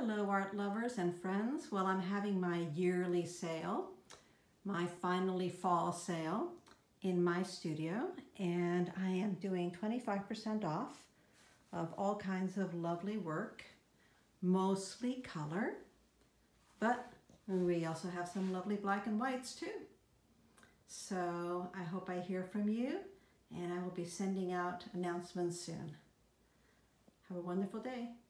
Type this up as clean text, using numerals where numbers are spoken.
Hello art lovers and friends. Well, I'm having my yearly sale, my finally fall sale in my studio, and I am doing 25% off of all kinds of lovely work, mostly color, but we also have some lovely black and whites too. So I hope I hear from you, and I will be sending out announcements soon. Have a wonderful day.